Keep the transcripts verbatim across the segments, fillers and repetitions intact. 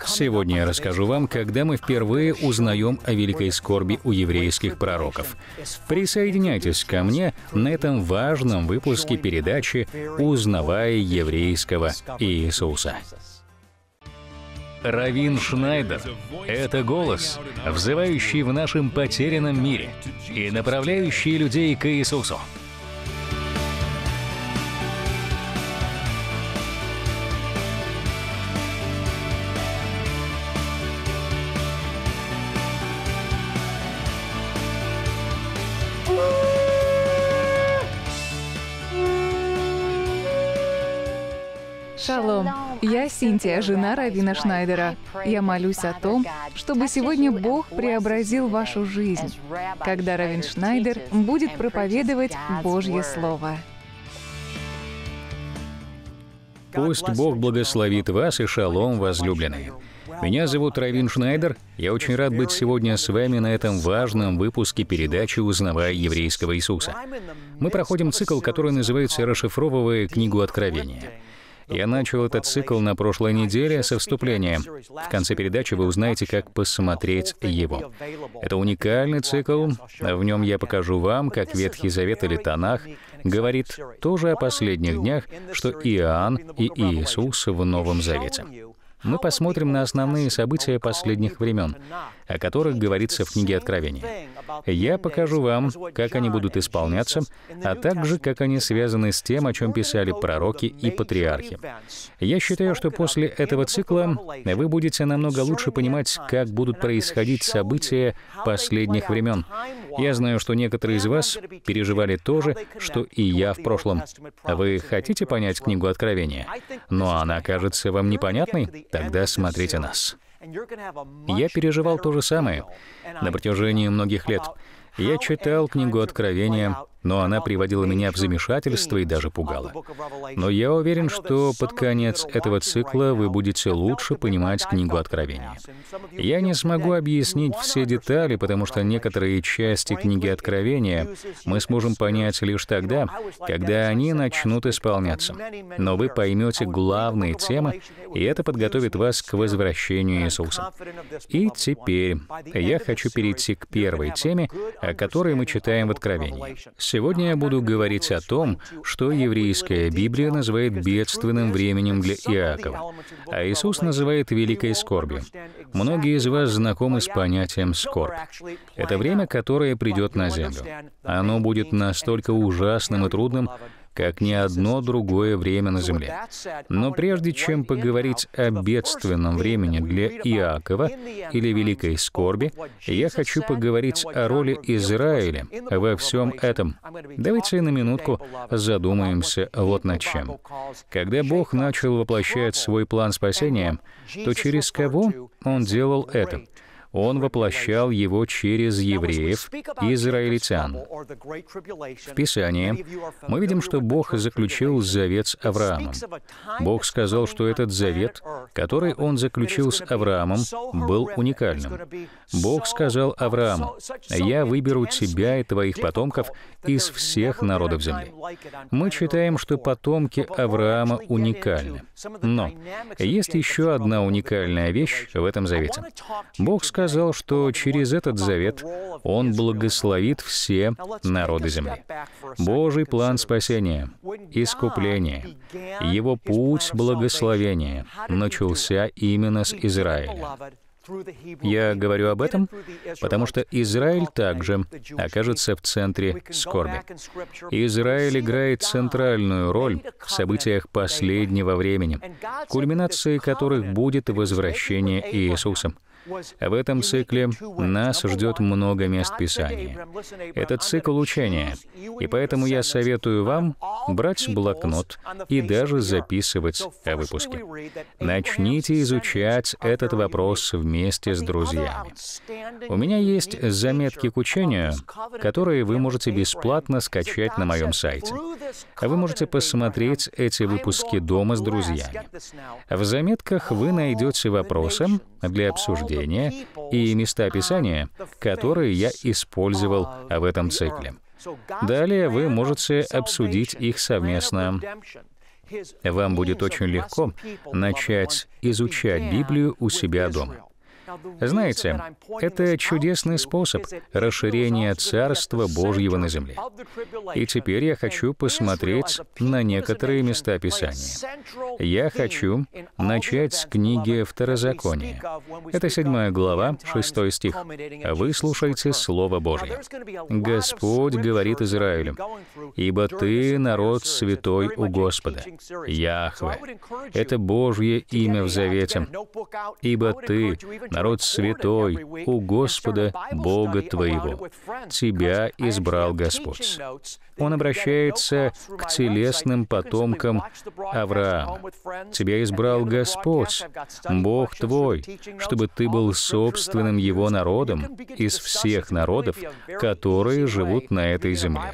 Сегодня я расскажу вам, когда мы впервые узнаем о великой скорби у еврейских пророков. Присоединяйтесь ко мне на этом важном выпуске передачи «Узнавая еврейского Иисуса». Раввин Шнайдер — это голос, взывающий в нашем потерянном мире и направляющий людей к Иисусу. Шалом! Я Синтия, жена раввина Шнайдера. Я молюсь о том, чтобы сегодня Бог преобразил вашу жизнь, когда раввин Шнайдер будет проповедовать Божье Слово. Пусть Бог благословит вас и шалом, возлюбленные. Меня зовут Раввин Шнайдер. Я очень рад быть сегодня с вами на этом важном выпуске передачи «Узнавая еврейского Иисуса». Мы проходим цикл, который называется «Расшифровывая книгу Откровения». Я начал этот цикл на прошлой неделе со вступления. В конце передачи вы узнаете, как посмотреть его. Это уникальный цикл. В нем я покажу вам, как Ветхий Завет или Танах говорит тоже о последних днях, что Иоанн и Иисус в Новом Завете. Мы посмотрим на основные события последних времен, о которых говорится в книге Откровения. Я покажу вам, как они будут исполняться, а также как они связаны с тем, о чем писали пророки и патриархи. Я считаю, что после этого цикла вы будете намного лучше понимать, как будут происходить события последних времен. Я знаю, что некоторые из вас переживали то же, что и я в прошлом. Вы хотите понять книгу Откровения, но она кажется вам непонятной? Тогда смотрите нас. Я переживал то же самое на протяжении многих лет. Я читал книгу Откровения, но она приводила меня в замешательство и даже пугала. Но я уверен, что под конец этого цикла вы будете лучше понимать книгу Откровения. Я не смогу объяснить все детали, потому что некоторые части книги Откровения мы сможем понять лишь тогда, когда они начнут исполняться. Но вы поймете главные темы, и это подготовит вас к возвращению Иисуса. И теперь я хочу перейти к первой теме, о которой мы читаем в Откровении. Сегодня я буду говорить о том, что еврейская Библия называет бедственным временем для Иакова, а Иисус называет великой скорбью. Многие из вас знакомы с понятием «скорбь». Это время, которое придет на землю. Оно будет настолько ужасным и трудным, как ни одно другое время на земле. Но прежде чем поговорить о бедственном времени для Иакова или великой скорби, я хочу поговорить о роли Израиля во всем этом. Давайте на минутку задумаемся вот над чем. Когда Бог начал воплощать свой план спасения, то через кого Он делал это? Он воплощал его через евреев, израильтян. В Писании мы видим, что Бог заключил завет с Авраамом. Бог сказал, что этот завет, который Он заключил с Авраамом, был уникальным. Бог сказал Аврааму: «Я выберу тебя и твоих потомков из всех народов земли». Мы читаем, что потомки Авраама уникальны. Но есть еще одна уникальная вещь в этом завете. Бог сказал, сказал, что через этот завет Он благословит все народы земли. Божий план спасения, искупления, Его путь благословения начался именно с Израиля. Я говорю об этом, потому что Израиль также окажется в центре скорби. Израиль играет центральную роль в событиях последнего времени, кульминацией которых будет возвращение Иисуса. В этом цикле нас ждет много мест Писания. Это цикл учения, и поэтому я советую вам брать блокнот и даже записывать о выпуске. Начните изучать этот вопрос вместе с друзьями. У меня есть заметки к учению, которые вы можете бесплатно скачать на моем сайте. Вы можете посмотреть эти выпуски дома с друзьями. В заметках вы найдете вопросы для обсуждения и места Писания, которые я использовал в этом цикле. Далее вы можете обсудить их совместно. Вам будет очень легко начать изучать Библию у себя дома. Знаете, это чудесный способ расширения Царства Божьего на земле. И теперь я хочу посмотреть на некоторые места Писания. Я хочу начать с книги Второзакония. Это седьмая глава, шестой стих. «Выслушайте Слово Божье. Господь говорит Израилю: ибо ты народ святой у Господа, Яхве». Это Божье имя в завете. «Ибо ты народ святой у Господа Бога твоего. Тебя избрал Господь». Он обращается к телесным потомкам Авраама. «Тебя избрал Господь, Бог твой, чтобы ты был собственным Его народом из всех народов, которые живут на этой земле».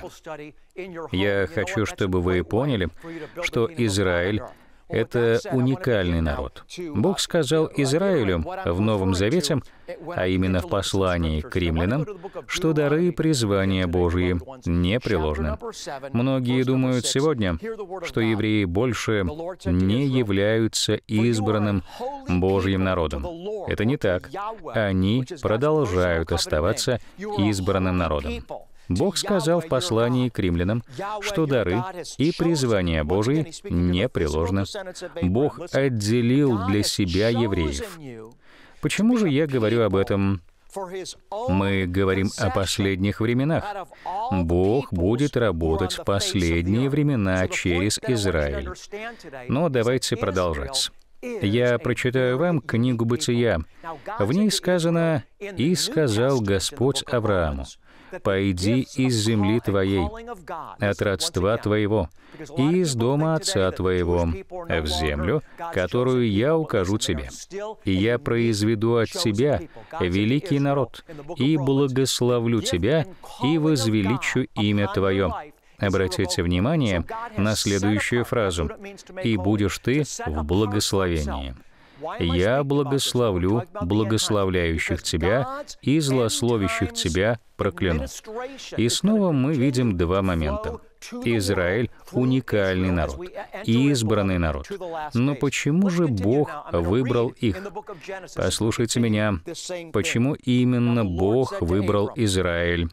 Я хочу, чтобы вы поняли, что Израиль — это уникальный народ. Бог сказал Израилю в Новом Завете, а именно в послании к римлянам, что дары и призвания Божьи непреложны. Многие думают сегодня, что евреи больше не являются избранным Божьим народом. Это не так. Они продолжают оставаться избранным народом. Бог сказал в послании к римлянам, что дары и призвания Божии непреложны. Бог отделил для себя евреев. Почему же я говорю об этом? Мы говорим о последних временах. Бог будет работать в последние времена через Израиль. Но давайте продолжать. Я прочитаю вам книгу Бытия. В ней сказано: «И сказал Господь Аврааму: пойди из земли твоей, от родства твоего, и из дома отца твоего, в землю, которую я укажу тебе. И я произведу от тебя великий народ, и благословлю тебя, и возвеличу имя твое». Обратите внимание на следующую фразу: «И будешь ты в благословении». «Я благословлю благословляющих тебя, и злословящих тебя прокляну». И снова мы видим два момента. Израиль — уникальный народ, избранный народ. Но почему же Бог выбрал их? Послушайте меня. Почему именно Бог выбрал Израиль?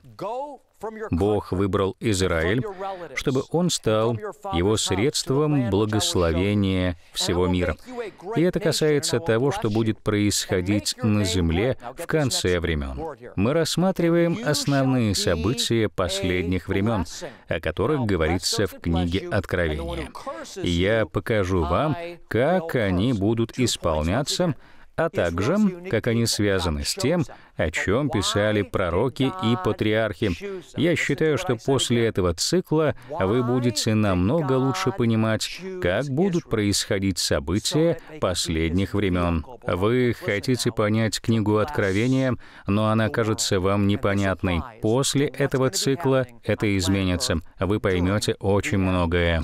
Бог выбрал Израиль, чтобы он стал его средством благословения всего мира. И это касается того, что будет происходить на земле в конце времен. Мы рассматриваем основные события последних времен, о которых говорится в книге Откровения. И я покажу вам, как они будут исполняться, а также как они связаны с тем, о чем писали пророки и патриархи. Я считаю, что после этого цикла вы будете намного лучше понимать, как будут происходить события последних времен. Вы хотите понять книгу Откровения, но она кажется вам непонятной. После этого цикла это изменится. Вы поймете очень многое.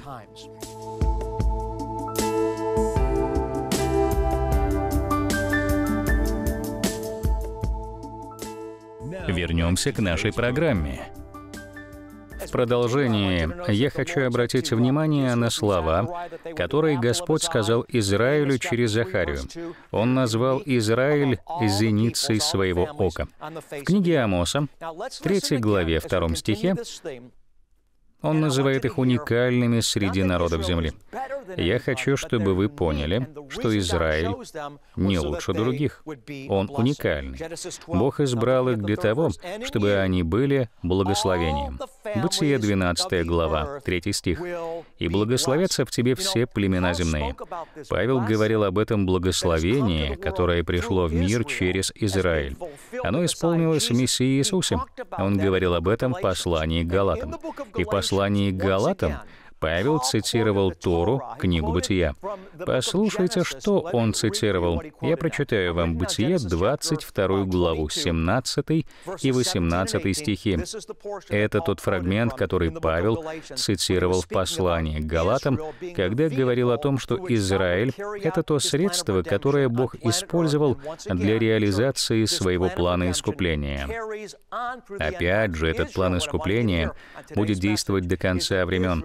Вернемся к нашей программе. В продолжении я хочу обратить внимание на слова, которые Господь сказал Израилю через Захарию. Он назвал Израиль зеницей своего ока. В книге Амоса, третьей главе, втором стихе, Он называет их уникальными среди народов земли. Я хочу, чтобы вы поняли, что Израиль не лучше других. Он уникальный. Бог избрал их для того, чтобы они были благословением. Бытие, двенадцатая глава, третий стих. «И благословятся в тебе все племена земные». Павел говорил об этом благословении, которое пришло в мир через Израиль. Оно исполнилось в Мессии Иисусе. Он говорил об этом в послании к Галатам. И в послании к Галатам Павел цитировал Тору, книгу Бытия. Послушайте, что он цитировал. Я прочитаю вам Бытие, двадцать вторую главу, семнадцатый и восемнадцатый стихи. Это тот фрагмент, который Павел цитировал в послании к Галатам, когда говорил о том, что Израиль — это то средство, которое Бог использовал для реализации своего плана искупления. Опять же, этот план искупления будет действовать до конца времен.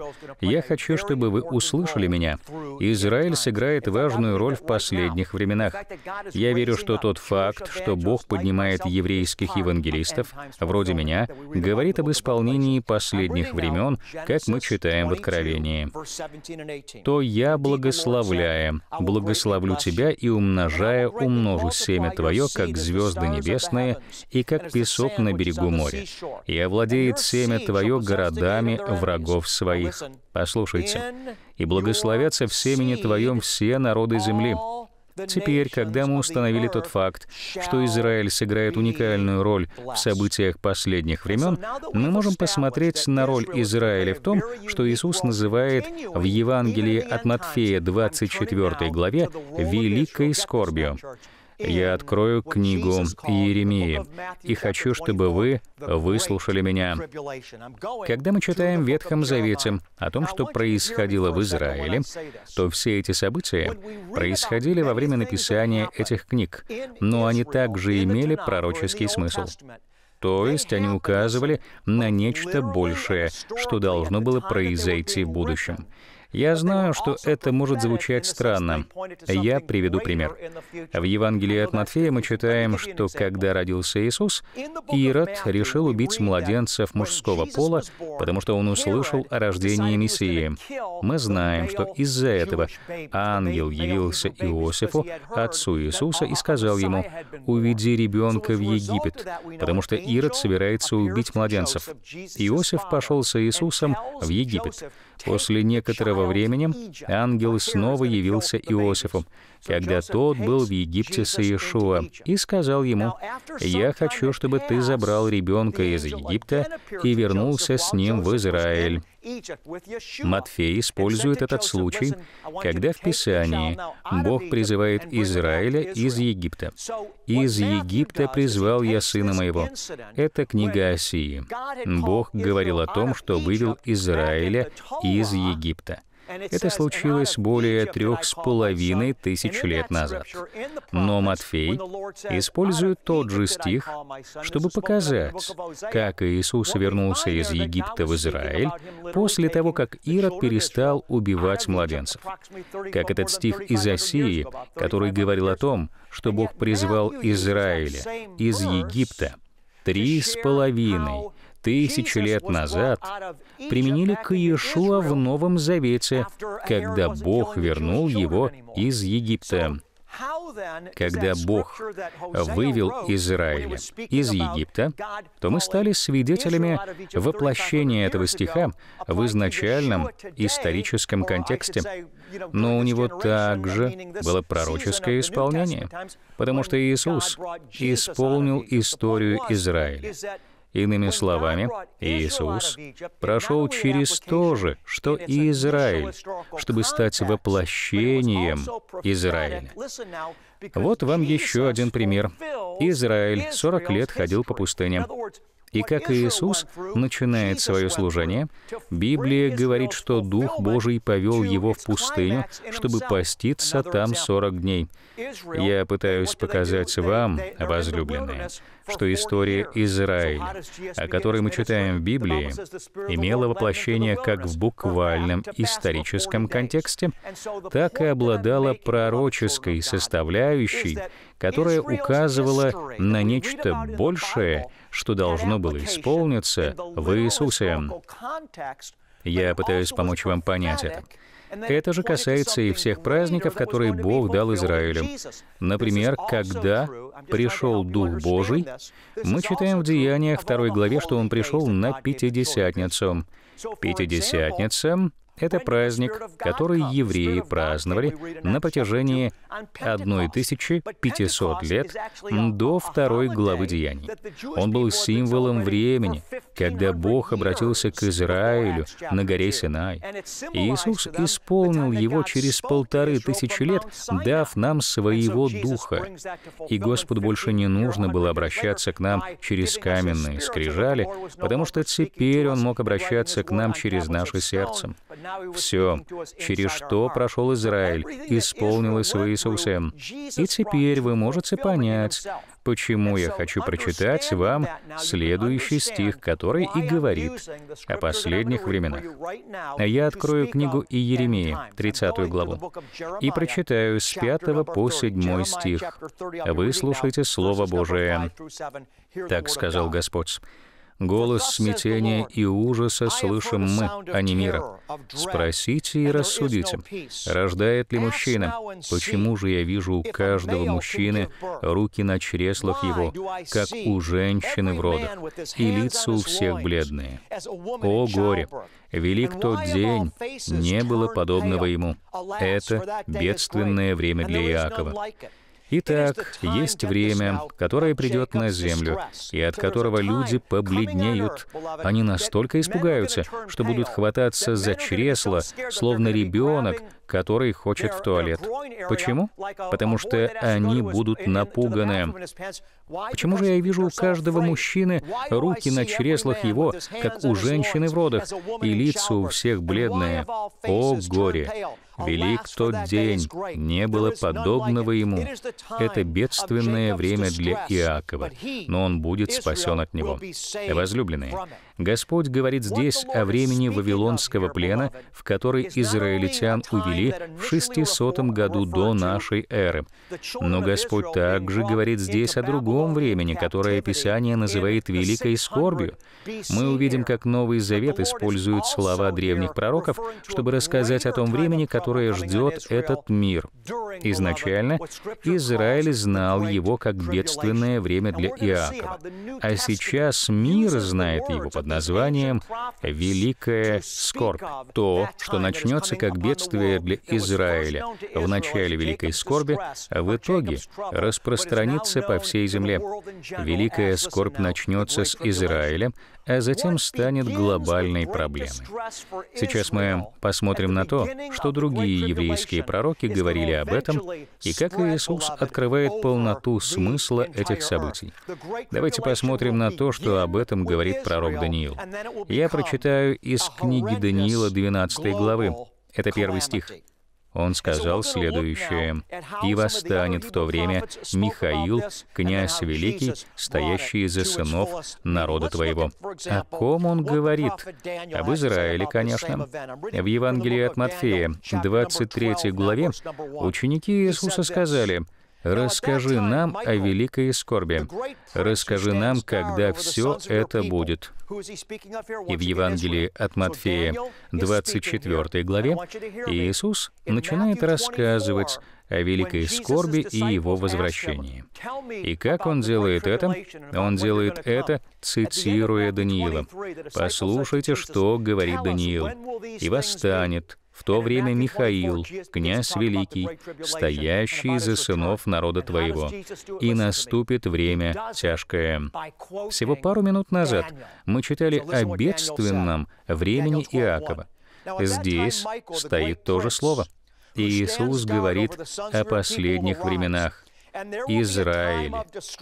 Я хочу, чтобы вы услышали меня. Израиль сыграет важную роль в последних временах. Я верю, что тот факт, что Бог поднимает еврейских евангелистов, вроде меня, говорит об исполнении последних времен, как мы читаем в Откровении. «То я, благословляя, благословлю тебя и, умножая, умножу семя твое, как звезды небесные и как песок на берегу моря. И овладеет семя твое городами врагов своих». Послушайте. «И благословятся в семени твоем все народы земли». Теперь, когда мы установили тот факт, что Израиль сыграет уникальную роль в событиях последних времен, мы можем посмотреть на роль Израиля в том, что Иисус называет в Евангелии от Матфея двадцать четвёртой главе «великой скорбью». Я открою книгу Иеремии, и хочу, чтобы вы выслушали меня. Когда мы читаем в Ветхом Завете о том, что происходило в Израиле, то все эти события происходили во время написания этих книг, но они также имели пророческий смысл. То есть они указывали на нечто большее, что должно было произойти в будущем. Я знаю, что это может звучать странно. Я приведу пример. В Евангелии от Матфея мы читаем, что когда родился Иисус, Ирод решил убить младенцев мужского пола, потому что он услышал о рождении Мессии. Мы знаем, что из-за этого ангел явился Иосифу, отцу Иисуса, и сказал ему: «Уведи ребенка в Египет, потому что Ирод собирается убить младенцев». Иосиф пошел с Иисусом в Египет. После некоторого времени ангел снова явился Иосифу, когда тот был в Египте с Иешуа, и сказал ему: «Я хочу, чтобы ты забрал ребенка из Египта и вернулся с ним в Израиль». Матфей использует этот случай, когда в Писании Бог призывает Израиля из Египта. «Из Египта призвал я сына моего». Это книга Осии. Бог говорил о том, что вывел Израиля из Египта. Это случилось более трех с половиной тысяч лет назад. Но Матфей использует тот же стих, чтобы показать, как Иисус вернулся из Египта в Израиль после того, как Ирод перестал убивать младенцев. Как этот стих из Осии, который говорил о том, что Бог призвал Израиля из Египта три с половиной тысячи лет назад, применили к Иешуа в Новом Завете, когда Бог вернул его из Египта. Когда Бог вывел Израиля из Египта, то мы стали свидетелями воплощения этого стиха в изначальном историческом контексте. Но у него также было пророческое исполнение, потому что Иисус исполнил историюИзраиля. Иными словами, Иисус прошел через то же, что и Израиль, чтобы стать воплощением Израиля. Вот вам еще один пример. Израиль сорок лет ходил по пустыне. И как Иисус начинает свое служение, Библия говорит, что Дух Божий повел его в пустыню, чтобы поститься там сорок дней. Я пытаюсь показать вам, возлюбленные, что история Израиля, о которой мы читаем в Библии, имела воплощение как в буквальном историческом контексте, так и обладала пророческой составляющей, которая указывала на нечто большее, что должно было исполниться в Иисусе. Я пытаюсь помочь вам понять это. Это же касается и всех праздников, которые Бог дал Израилю. Например, когда пришел Дух Божий, мы читаем в Деяниях второй главе, что Он пришел на Пятидесятницу. Пятидесятница — это праздник, который евреи праздновали на протяжении тысячи пятисот лет до второй главы Деяний. Он был символом времени, когда Бог обратился к Израилю на горе Синай. Иисус исполнил его через полторы тысячи лет, дав нам своего Духа. И Господу больше не нужно было обращаться к нам через каменные скрижали, потому что теперь Он мог обращаться к нам через наше сердце. Все, через что прошел Израиль, исполнилось в Иисусе. И теперь вы можете понять, почему я хочу прочитать вам следующий стих, который и говорит о последних временах. Я открою книгу Иеремии, тридцатую главу, и прочитаю с пятого по седьмой стих. Вы слушайте Слово Божие. Так сказал Господь. «Голос смятения и ужаса слышим мы, а не мира. Спросите и рассудите, рождает ли мужчина? Почему же я вижу у каждого мужчины руки на чреслах его, как у женщины в родах, и лица у всех бледные? О горе! Велик тот день, не было подобного ему. Это бедственное время для Иакова». Итак, есть время, которое придет на землю, и от которого люди побледнеют. Они настолько испугаются, что будут хвататься за чресло, словно ребенок, который хочет в туалет. Почему? Потому что они будут напуганы. Почему же я вижу у каждого мужчины руки на чреслах его, как у женщины в родах, и лица у всех бледные? О горе! Велик тот день, не было подобного ему. Это бедственное время для Иакова, но он будет спасен от него. Возлюбленные, Господь говорит здесь о времени Вавилонского плена, в который израильтян увели в шестисотом году до нашей эры. Но Господь также говорит здесь о другом времени, которое Писание называет великой скорбью. Мы увидим, как Новый Завет использует слова древних пророков, чтобы рассказать о том времени, которое ждет этот мир. Изначально Израиль знал его как бедственное время для Иакова, а сейчас мир знает его под названием «Великая скорбь». То, что начнется как бедствие для Израиля в начале Великой скорби, в итоге распространится по всей земле. Великая скорбь начнется с Израиля, а затем станет глобальной проблемой. Сейчас мы посмотрим на то, что другие еврейские пророки говорили об этом, и как Иисус открывает полноту смысла этих событий. Давайте посмотрим на то, что об этом говорит пророк Даниил. Я прочитаю из книги Даниила двенадцатой главы. Это первый стих. Он сказал следующее: «И восстанет в то время Михаил, князь великий, стоящий из-за сынов народа твоего». О ком он говорит? Об Израиле, конечно. В Евангелии от Матфея, двадцать третьей главе, ученики Иисуса сказали: «Расскажи нам о великой скорби. Расскажи нам, когда все это будет». И в Евангелии от Матфея, двадцать четвёртой главе, Иисус начинает рассказывать о великой скорби и его возвращении. И как он делает это? Он делает это, цитируя Даниила. Послушайте, что говорит Даниил. «И восстанет в то время Михаил, князь великий, стоящий за сынов народа твоего, и наступит время тяжкое». Всего пару минут назад мы читали о бедственном времени Иакова. Здесь стоит то же слово. Иисус говорит о последних временах. Израиле,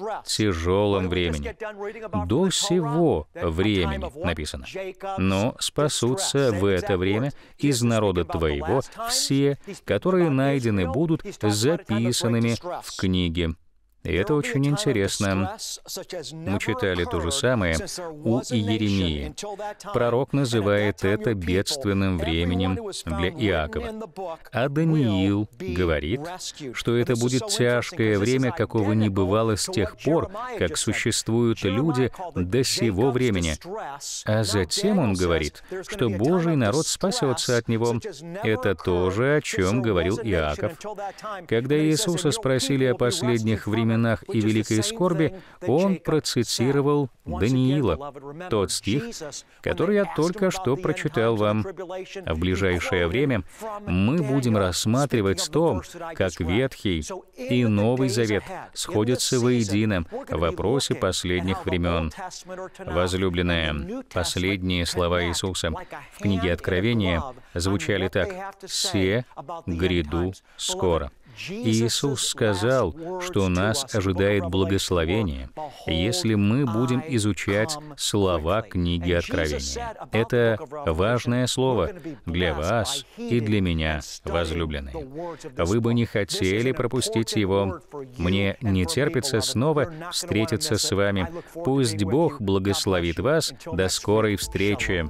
тяжелом времени. До сего времени написано. Но спасутся в это время из народа твоего все, которые найдены будут записанными в книге. И это очень интересно. Мы читали то же самое у Иеремии. Пророк называет это бедственным временем для Иакова. А Даниил говорит, что это будет тяжкое время, какого не бывало с тех пор, как существуют люди до сего времени. А затем он говорит, что Божий народ спасется от него. Это тоже, о чем говорил Иаков. Когда Иисуса спросили о последних временах и великой скорби, он процитировал Даниила, тот стих, который я только что прочитал вам. В ближайшее время мы будем рассматривать то, как Ветхий и Новый Завет сходятся воедино в вопросе последних времен. Возлюбленные, последние слова Иисуса в книге Откровения звучали так: «Се гряду скоро». Иисус сказал, что нас ожидает благословение, если мы будем изучать слова книги Откровения. Это важное слово для вас и для меня, возлюбленные. Вы бы не хотели пропустить его. Мне не терпится снова встретиться с вами. Пусть Бог благословит вас. До скорой встречи.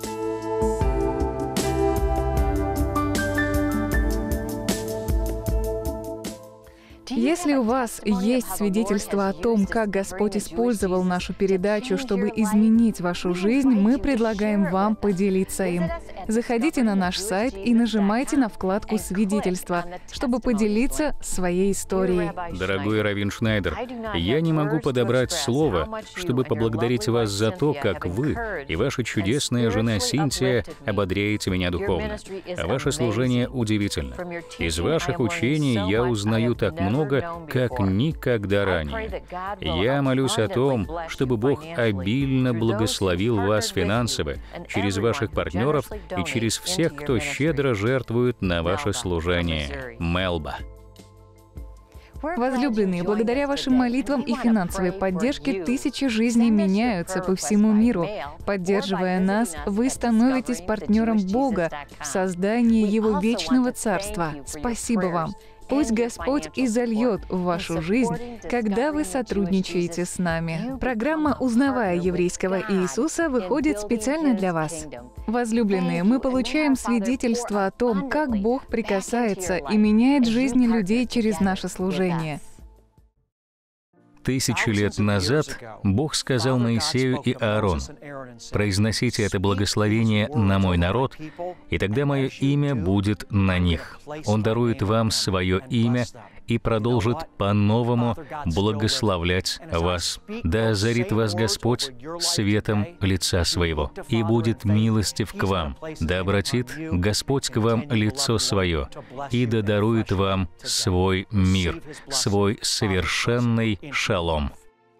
Если у вас есть свидетельство о том, как Господь использовал нашу передачу, чтобы изменить вашу жизнь, мы предлагаем вам поделиться им. Заходите на наш сайт и нажимайте на вкладку «Свидетельства», чтобы поделиться своей историей. Дорогой Раввин Шнайдер, я не могу подобрать слово, чтобы поблагодарить вас за то, как вы и ваша чудесная жена Синтия ободряете меня духовно. А ваше служение удивительно. Из ваших учений я узнаю так много, как никогда ранее. Я молюсь о том, чтобы Бог обильно благословил вас финансово, через ваших партнеров и через всех, кто щедро жертвует на ваше служение. Мелба. Возлюбленные, благодаря вашим молитвам и финансовой поддержке тысячи жизней меняются по всему миру. Поддерживая нас, вы становитесь партнером Бога в создании Его вечного Царства. Спасибо вам. Пусть Господь изольет в вашу жизнь, когда вы сотрудничаете с нами. Программа «Узнавая еврейского Иисуса» выходит специально для вас. Возлюбленные, мы получаем свидетельство о том, как Бог прикасается и меняет жизни людей через наше служение. Тысячи лет назад Бог сказал Моисею и Аарону: «Произносите это благословение на мой народ, и тогда мое имя будет на них». Он дарует вам свое имя и продолжит по-новому благословлять вас. Да озарит вас Господь светом лица своего, и будет милостив к вам. Да обратит Господь к вам лицо свое, и да дарует вам свой мир, свой совершенный шалом.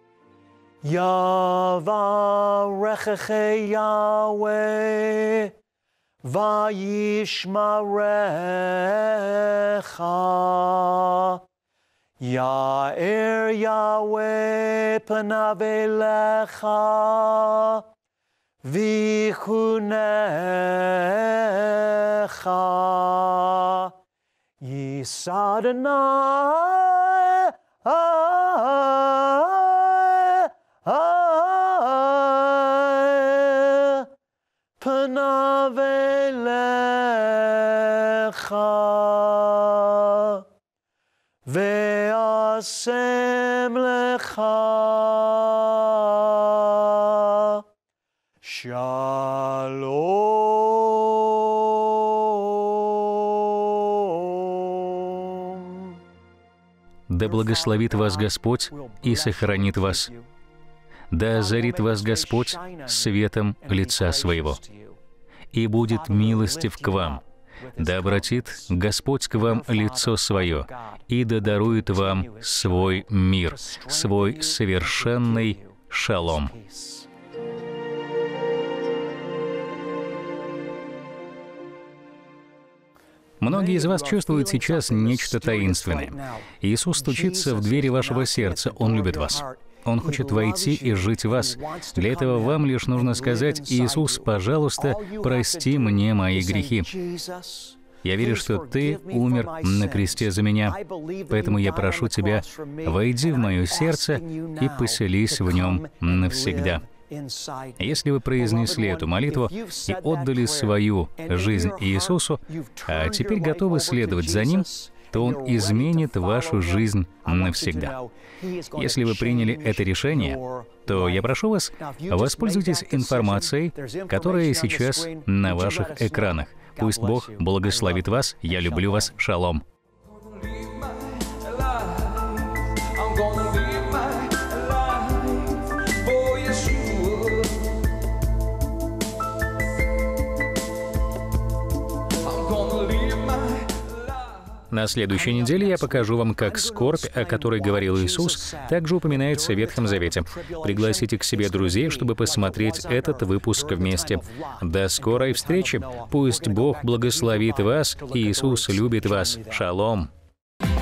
Ya'er Yahweh panav elecha v'chunecha Yisa Adonai panav elecha Ve'asem lecha Shalom. Да благословит вас Господь и сохранит вас. Да озарит вас Господь светом лица своего, и будет милостив к вам. Да обратит Господь к вам лицо свое, и да дарует вам свой мир, свой совершенный шалом. Многие из вас чувствуют сейчас нечто таинственное. Иисус стучится в двери вашего сердца, Он любит вас. Он хочет войти и жить в вас. Для этого вам лишь нужно сказать: «Иисус, пожалуйста, прости мне мои грехи. Я верю, что Ты умер на кресте за меня, поэтому я прошу Тебя, войди в мое сердце и поселись в нем навсегда». Если вы произнесли эту молитву и отдали свою жизнь Иисусу, а теперь готовы следовать за Ним, то Он изменит вашу жизнь навсегда. Если вы приняли это решение, то я прошу вас, воспользуйтесь информацией, которая сейчас на ваших экранах. Пусть Бог благословит вас. Я люблю вас. Шалом. На следующей неделе я покажу вам, как скорбь, о которой говорил Иисус, также упоминается в Ветхом Завете. Пригласите к себе друзей, чтобы посмотреть этот выпуск вместе. До скорой встречи! Пусть Бог благословит вас, и Иисус любит вас. Шалом!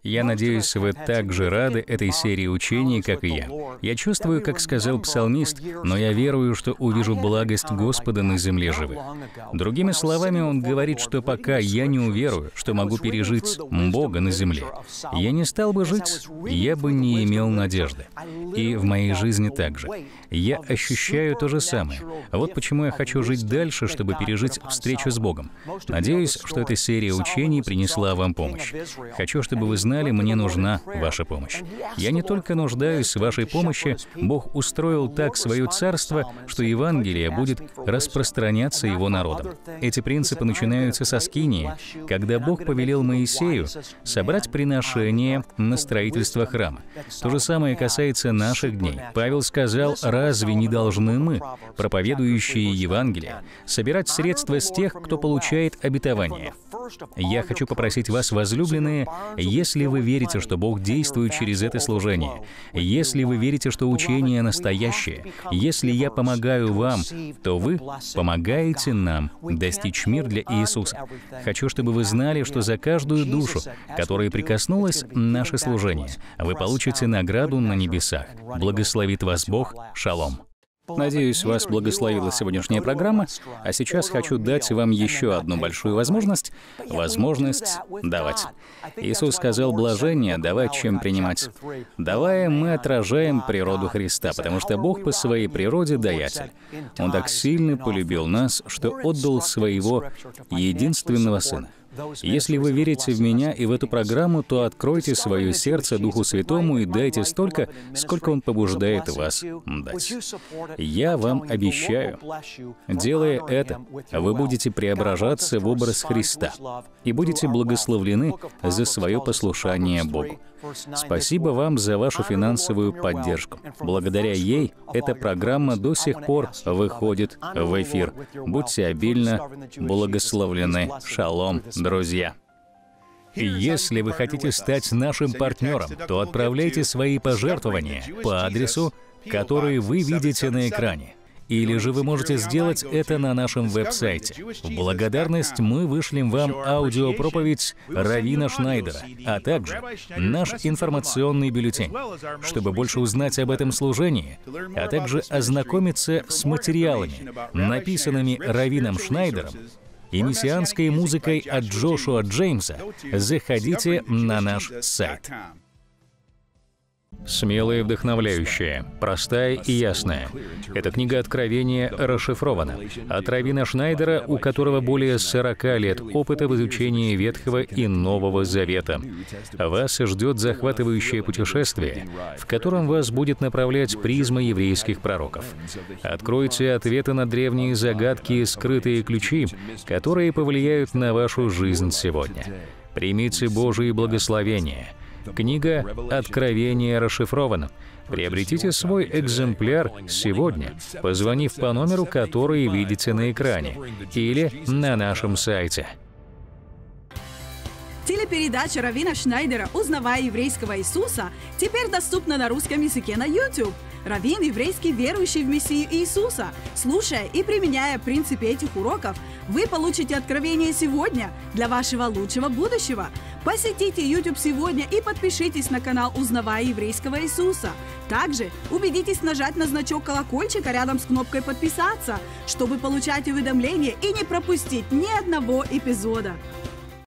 Я надеюсь, вы так же рады этой серии учений, как и я. Я чувствую, как сказал псалмист, но я верую, что увижу благость Господа на земле живых. Другими словами, он говорит, что пока я не уверую, что могу пережить Бога на земле, я не стал бы жить, я бы не имел надежды. И в моей жизни также. Я ощущаю то же самое. Вот почему я хочу жить дальше, чтобы пережить встречу с Богом. Надеюсь, что эта серия учений принесла вам помощь. Хочу, чтобы вы знали, мне нужна ваша помощь. Я не только нуждаюсь в вашей помощи, Бог устроил так свое царство, что Евангелие будет распространяться его народом. Эти принципы начинаются со Скинии, когда Бог повелел Моисею собрать приношения на строительство храма. То же самое касается наших дней. Павел сказал, разве не должны мы, проповедующие Евангелие, собирать средства с тех, кто получает обетование? Я хочу попросить вас, возлюбленные, если вы верите, что Бог действует через это служение, если вы верите, что учение настоящее, если я помогаю вам, то вы помогаете нам достичь мир для Иисуса. Хочу, чтобы вы знали, что за каждую душу, которой прикоснулось наше служение, вы получите награду на небесах. Благословит вас Бог. Шалом. Надеюсь, вас благословила сегодняшняя программа, а сейчас хочу дать вам еще одну большую возможность — возможность давать. Иисус сказал, блажение давать, чем принимать. Давая, мы отражаем природу Христа, потому что Бог по своей природе даятель. Он так сильно полюбил нас, что отдал своего единственного Сына. Если вы верите в меня и в эту программу, то откройте свое сердце Духу Святому и дайте столько, сколько Он побуждает вас дать. Я вам обещаю, делая это, вы будете преображаться в образ Христа и будете благословлены за свое послушание Богу. Спасибо вам за вашу финансовую поддержку. Благодаря ей эта программа до сих пор выходит в эфир. Будьте обильно благословлены. Шалом, друзья. Если вы хотите стать нашим партнером, то отправляйте свои пожертвования по адресу, который вы видите на экране. Или же вы можете сделать это на нашем веб-сайте. В благодарность мы вышлем вам аудиопроповедь Раввина Шнайдера, а также наш информационный бюллетень. Чтобы больше узнать об этом служении, а также ознакомиться с материалами, написанными Раввином Шнайдером, и мессианской музыкой от Джошуа Джеймса, заходите на наш сайт. Смелая и вдохновляющая, простая и ясная. Эта книга Откровения расшифрована. От Раввина Шнайдера, у которого более сорока лет опыта в изучении Ветхого и Нового Завета. Вас ждет захватывающее путешествие, в котором вас будет направлять призма еврейских пророков. Откройте ответы на древние загадки и скрытые ключи, которые повлияют на вашу жизнь сегодня. Примите Божие благословения. Книга «Откровение» расшифрована. Приобретите свой экземпляр сегодня, позвонив по номеру, который видите на экране, или на нашем сайте. Телепередача Раввина Шнайдера «Узнавая еврейского Иисуса» теперь доступна на русском языке на YouTube. Раввин, еврейский верующий в Мессию Иисуса. Слушая и применяя принципы этих уроков, вы получите откровение сегодня для вашего лучшего будущего. Посетите YouTube сегодня и подпишитесь на канал «Узнавая еврейского Иисуса». Также убедитесь нажать на значок колокольчика рядом с кнопкой «Подписаться», чтобы получать уведомления и не пропустить ни одного эпизода.